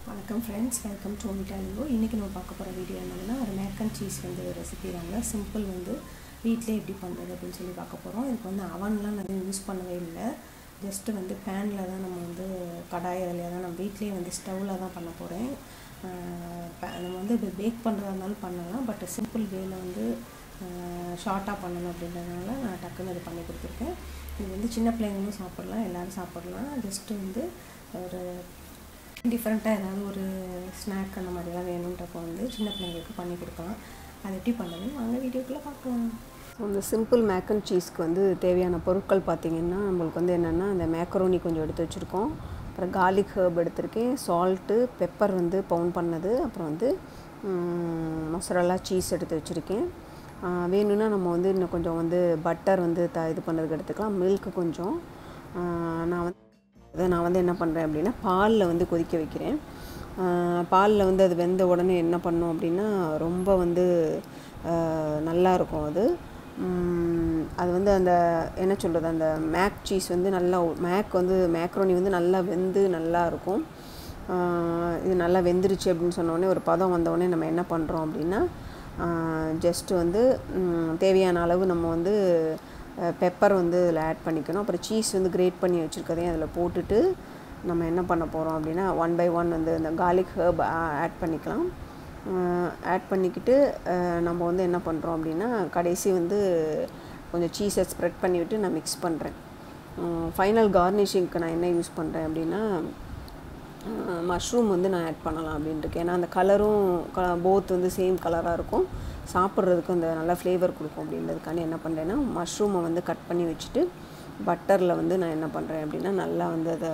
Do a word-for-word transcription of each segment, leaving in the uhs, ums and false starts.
வணக்கம் friends, welcome to ohmitalingo. இன்றைக்கி நம்ம பார்க்க போகிற வீடியோ என்னதுன்னா, ஒரு மேக் அண்ட் சீஸ் வந்து ரெசிபி தாங்க. சிம்பிள் வந்து வீட்டிலே எப்படி பண்ணுறது அப்படின்னு சொல்லி பார்க்க போகிறோம். இதுக்கு வந்து அவன்லாம் நிறைய யூஸ் பண்ணவே இல்லை. ஜஸ்ட்டு வந்து பேனில் தான் நம்ம வந்து கடாய் அதில் தான் நம்ம வீட்லேயே வந்து ஸ்டவ்வில் தான் பண்ண போகிறேன். நம்ம வந்து இப்போ பேக் பண்ணுறதா இருந்தாலும் பண்ணலாம், பட் சிம்பிள் வேல வந்து ஷார்ட்டாக பண்ணணும் அப்படின்றதுனால நான் டக்குன்னு இது பண்ணி கொடுத்துருக்கேன். இது வந்து சின்ன பிள்ளைங்களும் சாப்பிட்லாம், எல்லோரும் சாப்பிட்லாம். ஜஸ்ட்டு வந்து ஒரு டிஃப்ரெண்ட்டாக ஏதாவது ஒரு ஸ்நாக் அந்த மாதிரிலாம் வேணுன்றப்போ வந்து சின்ன பிள்ளைங்களுக்கு பண்ணி கொடுக்கலாம். அது எப்படி பண்ணுறதுன்னு வாங்க வீடியோக்குள்ளே பார்க்கலாம். அந்த சிம்பிள் மேக் அண்ட் சீஸ்க்கு வந்து தேவையான பொருட்கள் பார்த்திங்கன்னா, நம்மளுக்கு வந்து என்னென்னா, அந்த மேக்கரோனி கொஞ்சம் எடுத்து வச்சுருக்கோம், அப்புறம் கார்லிக் ஹர்ப் எடுத்திருக்கேன், சால்ட்டு, பெப்பர் வந்து பவுண்ட் பண்ணது, அப்புறம் வந்து மொசரல்லா சீஸ் எடுத்து வச்சுருக்கேன். வேணும்னா நம்ம வந்து இன்னும் கொஞ்சம் வந்து பட்டர் வந்து த இது பண்ணுறதுக்கு எடுத்துக்கலாம். மில்க்கு கொஞ்சம் நான் வந்து அதை நான் வந்து என்ன பண்ணுறேன் அப்படின்னா, பாலில் வந்து கொதிக்க வைக்கிறேன். பாலில் வந்து அது வெந்த உடனே என்ன பண்ணோம் அப்படின்னா, ரொம்ப வந்து நல்லாயிருக்கும். அது அது வந்து அந்த என்ன சொல்கிறது, அந்த மேக் சீஸ் வந்து நல்லா மேக் வந்து மேக்ரோனி வந்து நல்லா வெந்து நல்லா இருக்கும். இது நல்லா வெந்துருச்சு அப்படின்னு சொன்னோடனே, ஒரு பதம் வந்தோடனே நம்ம என்ன பண்ணுறோம் அப்படின்னா, ஜஸ்ட்டு வந்து தேவையான அளவு நம்ம வந்து பெப்பர் வந்து இதில் ஆட் பண்ணிக்கணும். அப்புறம் சீஸ் வந்து கிரேட் பண்ணி வச்சுருக்கதையும் அதில் போட்டுட்டு நம்ம என்ன பண்ண போகிறோம் அப்படின்னா, ஒன் பை ஒன் வந்து இந்த கார்லிக் ஹர்ப் ஆட் பண்ணிக்கலாம். ஆட் பண்ணிக்கிட்டு நம்ம வந்து என்ன பண்ணுறோம் அப்படின்னா, கடைசி வந்து கொஞ்சம் சீஸை ஸ்ப்ரெட் பண்ணிவிட்டு நான் மிக்ஸ் பண்ணுறேன். ஃபைனல் கார்னிஷிங்க்கு நான் என்ன யூஸ் பண்ணுறேன் அப்படின்னா, மஷ்ரூம் வந்து நான் ஆட் பண்ணலாம் அப்படின்ட்டுருக்கேன். ஏன்னா அந்த கலரும் க போத் வந்து சேம் கலராக இருக்கும், சாப்பிட்றதுக்கு அந்த நல்லா ஃப்ளேவர் கொடுக்கும் அப்படின்றதுக்காண்டி என்ன பண்ணுறேன்னா, மஷ்ரூமை வந்து கட் பண்ணி வச்சுட்டு பட்டரில் வந்து நான் என்ன பண்ணுறேன் அப்படின்னா, நல்லா வந்து அதை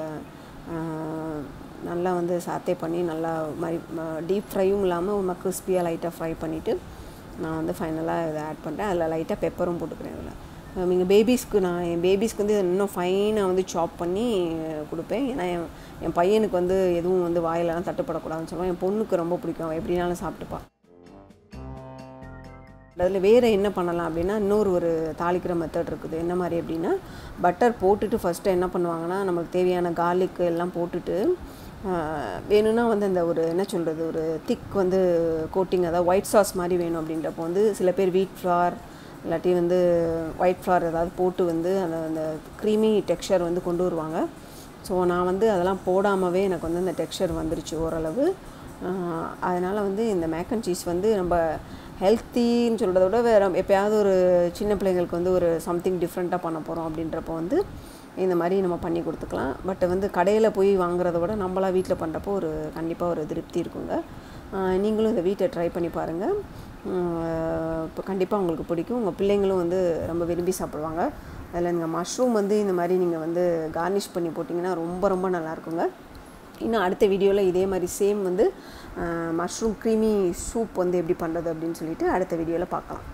நல்லா வந்து சாத்தே பண்ணி நல்லா மாதிரி டீப் ஃப்ரையும் இல்லாமல் ஒரு கிறிஸ்பியாக லைட்டாக ஃப்ரை பண்ணிவிட்டு நான் வந்து ஃபைனலாக இதை ஆட் பண்ணுறேன். அதில் லைட்டாக பெப்பரும் போட்டுக்கிறேன். அதில் நீங்கள் பேபிஸ்க்கு நான் என் பேபிஸ்க்கு வந்து இன்னும் ஃபைனாக வந்து சாப் பண்ணி கொடுப்பேன். ஏன்னா என் என் பையனுக்கு வந்து எதுவும் வந்து வாயிலெலாம் தட்டுப்படக்கூடாதுன்னு சொல்லுவான். என் பொண்ணுக்கு ரொம்ப பிடிக்கும், எப்படினாலும் சாப்பிட்டுப்பா. அதில் வேறு என்ன பண்ணலாம் அப்படின்னா, இன்னொரு ஒரு தாளிக்கிற மெத்தட் இருக்குது. என்ன மாதிரி அப்படின்னா, பட்டர் போட்டுட்டு ஃபஸ்ட்டு என்ன பண்ணுவாங்கன்னா, நமக்கு தேவையான கார்லிக்கு எல்லாம் போட்டுட்டு வேணும்னா வந்து அந்த ஒரு என்ன சொல்கிறது, ஒரு திக் வந்து கோட்டிங், அதாவது ஒயிட் சாஸ் மாதிரி வேணும் அப்படின்றப்போ வந்து சில பேர் வீட் ஃப்ளார் இல்லாட்டி வந்து ஒயிட் ஃப்ளார் ஏதாவது போட்டு வந்து அந்த அந்த க்ரீமி டெக்ஸ்சர் வந்து கொண்டு வருவாங்க. ஸோ நான் வந்து அதெல்லாம் போடாமவே எனக்கு வந்து அந்த டெக்ஸ்சர் வந்துருச்சு ஓரளவு. அதனால் வந்து இந்த மேக் அண்ட் சீஸ் வந்து நம்ம ஹெல்த்தின்னு சொல்கிறத விட வேறு எப்போயாவது ஒரு சின்ன பிள்ளைங்களுக்கு வந்து ஒரு சம்திங் டிஃப்ரெண்ட்டாக பண்ண போகிறோம் அப்படின்றப்போ வந்து இந்த மாதிரி நம்ம பண்ணி கொடுத்துக்கலாம். பட் வந்து கடையில் போய் வாங்குறத விட நம்மளாம் வீட்டில் பண்ணுறப்போ ஒரு கண்டிப்பாக ஒரு திருப்தி இருக்குங்க. நீங்களும் இந்த வீட்டை ட்ரை பண்ணி பாருங்கள், இப்போ கண்டிப்பாக உங்களுக்கு பிடிக்கும். உங்கள் பிள்ளைங்களும் வந்து ரொம்ப விரும்பி சாப்பிடுவாங்க. அதில் நீங்கள் மஷ்ரூம் வந்து இந்த மாதிரி நீங்கள் வந்து கார்னிஷ் பண்ணி போட்டிங்கன்னா ரொம்ப ரொம்ப நல்லாயிருக்குங்க. இன்னும் அடுத்த வீடியோவில் இதே மாதிரி சேம் வந்து மஷ்ரூம் க்ரீமி சூப் வந்து எப்படி பண்ணுறது அப்படின்னு சொல்லிட்டு அடுத்த வீடியோவில் பார்க்கலாம்.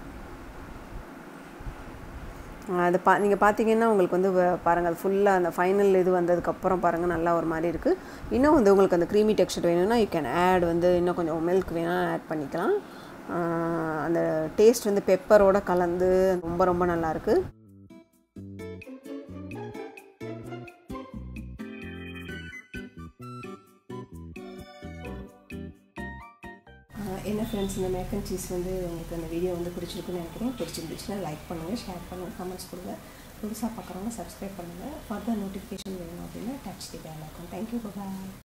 அது பா நீங்கள் பார்த்தீங்கன்னா உங்களுக்கு வந்து பாருங்கள், அது ஃபுல்லாக அந்த ஃபைனல் இது வந்ததுக்கப்புறம் பாருங்கள் நல்லா ஒரு மாதிரி இருக்குது. இன்னும் வந்து உங்களுக்கு அந்த க்ரீமி டெக்ஸ்சர் வேணும்னா யூ கேன் ஆட் வந்து இன்னும் கொஞ்சம் மில்க் வேணால் ஆட் பண்ணிக்கலாம். அந்த டேஸ்ட் வந்து பெப்பரோடு கலந்து ரொம்ப ரொம்ப நல்லாயிருக்கு. என்ன ஃப்ரெண்ட்ஸ், இந்த மேக் அண்ட் சீஸ் வந்து உங்களுக்கு அந்த வீடியோ வந்து பிடிச்சிருக்குன்னு நினைக்கிறேன். பிடிச்சிருந்துச்சுன்னா லைக் பண்ணுங்கள், ஷேர் பண்ணுங்கள், கமெண்ட்ஸ் கொடுங்க. புதுசாக பார்க்குறவங்க சப்ஸ்கிரைப் பண்ணுங்கள். ஃபர்தர் நோட்டிஃபிகேஷன் வேணும் அப்படின்னா touch the bell icon. Thank you, bye.